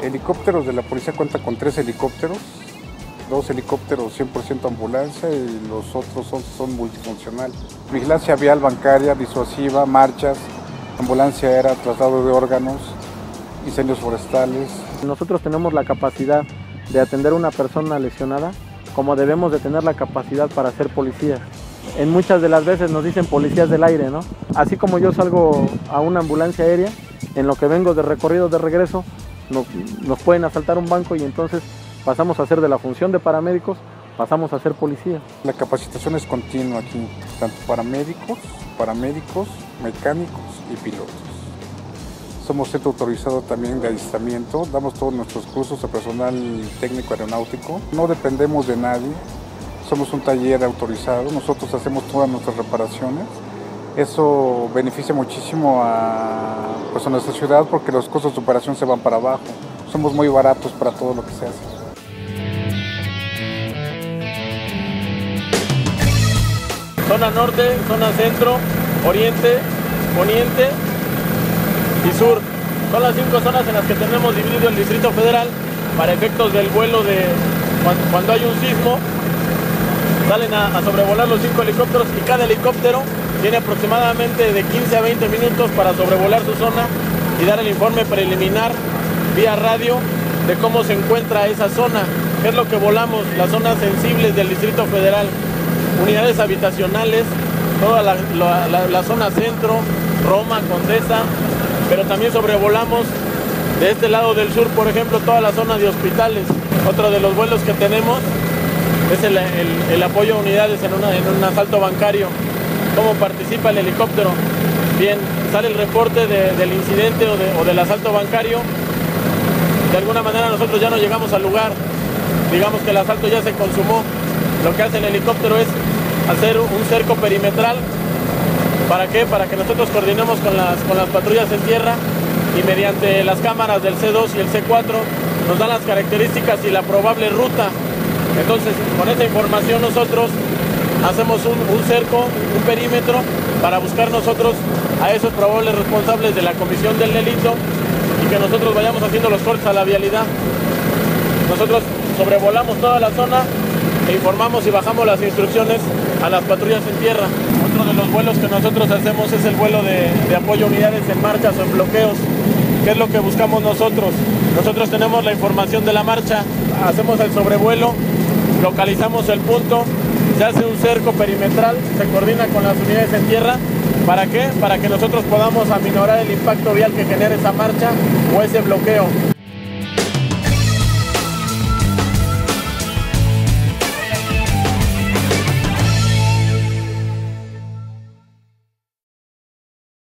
Helicópteros de la policía cuenta con 3 helicópteros, 2 helicópteros 100% ambulancia y los otros son multifuncionales. Vigilancia vial, bancaria, disuasiva, marchas, ambulancia aérea, traslado de órganos, incendios forestales. Nosotros tenemos la capacidad de atender a una persona lesionada como debemos de tener la capacidad para ser policías. En muchas de las veces nos dicen policías del aire, ¿no? Así como yo salgo a una ambulancia aérea, en lo que vengo de recorrido de regreso, nos pueden asaltar un banco y entonces pasamos a hacer de la función de paramédicos, pasamos a ser policías. La capacitación es continua aquí, tanto paramédicos, mecánicos y pilotos. Somos centro autorizado también de adiestramiento, damos todos nuestros cursos a personal técnico aeronáutico. No dependemos de nadie, somos un taller autorizado, nosotros hacemos todas nuestras reparaciones. Eso beneficia muchísimo a nuestra ciudad porque los costos de operación se van para abajo. Somos muy baratos para todo lo que se hace. Zona norte, zona centro, oriente, poniente y sur. Son las 5 zonas en las que tenemos dividido el Distrito Federal para efectos del vuelo de cuando hay un sismo. Salen a sobrevolar los 5 helicópteros y cada helicóptero tiene aproximadamente de 15 a 20 minutos para sobrevolar su zona y dar el informe preliminar vía radio de cómo se encuentra esa zona, qué es lo que volamos, las zonas sensibles del Distrito Federal, unidades habitacionales, toda la zona centro, Roma, Condesa, pero también sobrevolamos de este lado del sur, por ejemplo, toda la zona de hospitales. Otro de los vuelos que tenemos es el apoyo a unidades en un asalto bancario. ¿Cómo participa el helicóptero? Bien, sale el reporte del incidente o del asalto bancario. De alguna manera nosotros ya no llegamos al lugar, digamos que el asalto ya se consumó. Lo que hace el helicóptero es hacer un cerco perimetral. ¿Para qué? Para que nosotros coordinemos con las patrullas en tierra y mediante las cámaras del C2 y el C4 nos dan las características y la probable ruta. Entonces, con esa información nosotros hacemos un cerco, un perímetro para buscar nosotros a esos probables responsables de la comisión del delito y que nosotros vayamos haciendo los cortes a la vialidad. Nosotros sobrevolamos toda la zona e informamos y bajamos las instrucciones a las patrullas en tierra. Otro de los vuelos que nosotros hacemos es el vuelo de apoyo a unidades en marchas o en bloqueos. ¿Qué es lo que buscamos nosotros? Nosotros tenemos la información de la marcha, hacemos el sobrevuelo, localizamos el punto, se hace un cerco perimetral, se coordina con las unidades en tierra. ¿Para qué? Para que nosotros podamos aminorar el impacto vial que genera esa marcha o ese bloqueo.